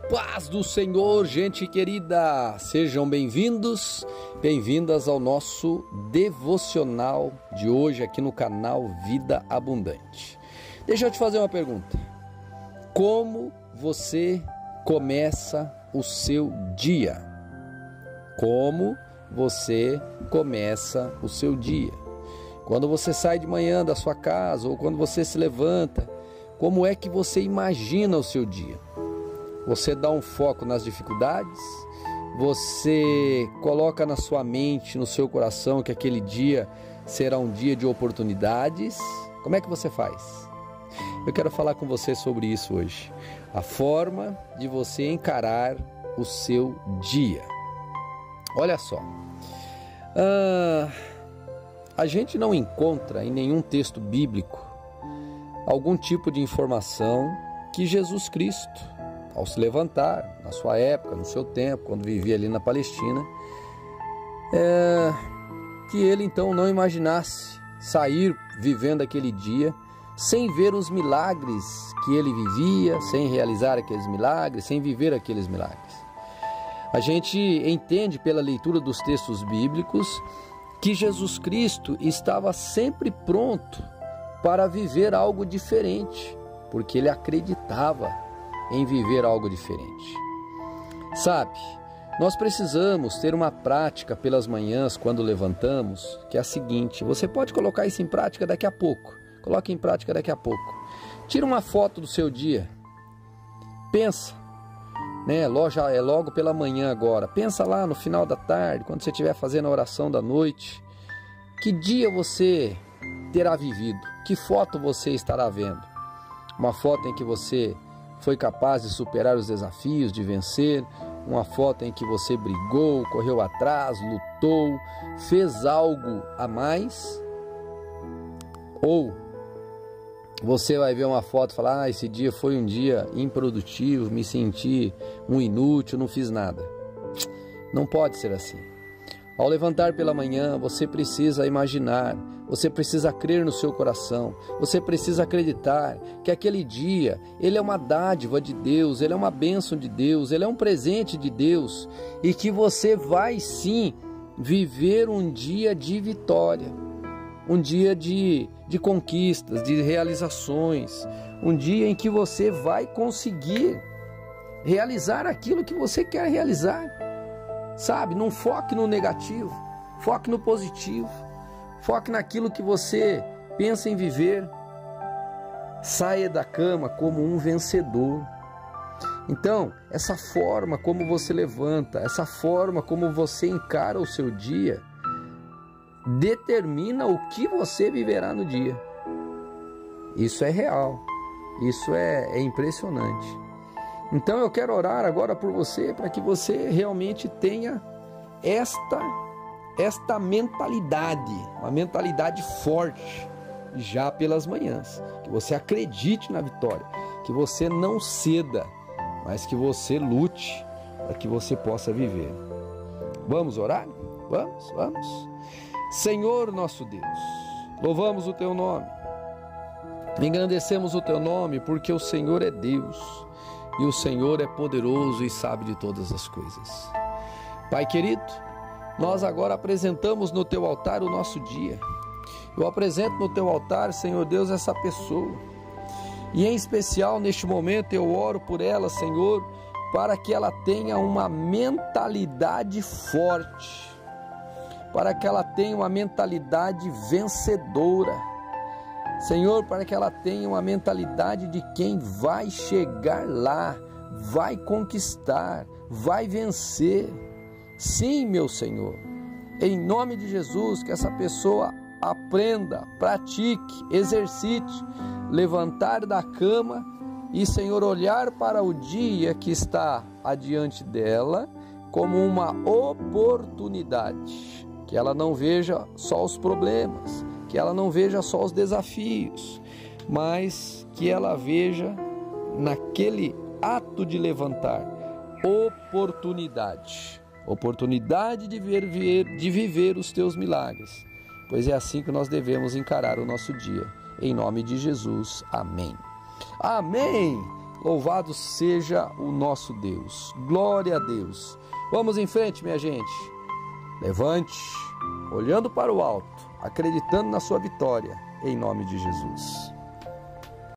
paz do Senhor, gente querida, sejam bem-vindos, bem-vindas ao nosso devocional de hoje aqui no canal Vida Abundante. Deixa eu te fazer uma pergunta: como você começa o seu dia? Como você começa o seu dia? Quando você sai de manhã da sua casa ou quando você se levanta, como é que você imagina o seu dia? Você dá um foco nas dificuldades? Você coloca na sua mente, no seu coração que aquele dia será um dia de oportunidades? Como é que você faz? Eu quero falar com você sobre isso hoje. A forma de você encarar o seu dia. Olha só. A gente não encontra em nenhum texto bíblico algum tipo de informação que Jesus Cristo, ao se levantar, na sua época, no seu tempo, quando vivia ali na Palestina, que ele então não imaginasse sair vivendo aquele dia sem ver os milagres que ele vivia, sem realizar aqueles milagres, sem viver aqueles milagres. A gente entende pela leitura dos textos bíblicos que Jesus Cristo estava sempre pronto para viver algo diferente, porque ele acreditava em viver algo diferente. Sabe, nós precisamos ter uma prática pelas manhãs quando levantamos, que é a seguinte: você pode colocar isso em prática daqui a pouco. Coloque em prática daqui a pouco. Tira uma foto do seu dia. Pensa, né? Logo pela manhã agora. Pensa lá no final da tarde, quando você estiver fazendo a oração da noite. Que dia você terá vivido? Que foto você estará vendo? Uma foto em que você foi capaz de superar os desafios, de vencer, uma foto em que você brigou, correu atrás, lutou, fez algo a mais? Ou você vai ver uma foto e falar: esse dia foi um dia improdutivo, me senti um inútil, não fiz nada. Não pode ser assim. Ao levantar pela manhã, você precisa imaginar, você precisa crer no seu coração, você precisa acreditar que aquele dia, ele é uma dádiva de Deus, ele é uma bênção de Deus, ele é um presente de Deus, e que você vai sim viver um dia de vitória, um dia de conquistas, de realizações, um dia em que você vai conseguir realizar aquilo que você quer realizar. Sabe, não foque no negativo, foque no positivo, foque naquilo que você pensa em viver. Saia da cama como um vencedor. Então, essa forma como você levanta, essa forma como você encara o seu dia, determina o que você viverá no dia. Isso é real, isso é impressionante. Então eu quero orar agora por você, para que você realmente tenha esta mentalidade, uma mentalidade forte, já pelas manhãs. Que você acredite na vitória, que você não ceda, mas que você lute para que você possa viver. Vamos orar? Vamos. Senhor nosso Deus, louvamos o Teu nome, engrandecemos o Teu nome, porque o Senhor é Deus. E o Senhor é poderoso e sabe de todas as coisas. Pai querido, nós agora apresentamos no Teu altar o nosso dia. Eu apresento no Teu altar, Senhor Deus, essa pessoa. E em especial neste momento eu oro por ela, Senhor, para que ela tenha uma mentalidade forte, para que ela tenha uma mentalidade vencedora. Senhor, para que ela tenha uma mentalidade de quem vai chegar lá, vai conquistar, vai vencer. Sim, meu Senhor, em nome de Jesus, que essa pessoa aprenda, pratique, exercite, levantar da cama e, Senhor, olhar para o dia que está adiante dela como uma oportunidade, que ela não veja só os problemas, que ela não veja só os desafios, mas que ela veja naquele ato de levantar oportunidade de viver os Teus milagres, pois é assim que nós devemos encarar o nosso dia. Em nome de Jesus, amém. Amém! Louvado seja o nosso Deus. Glória a Deus. Vamos em frente, minha gente. Levante, olhando para o alto, acreditando na sua vitória, em nome de Jesus.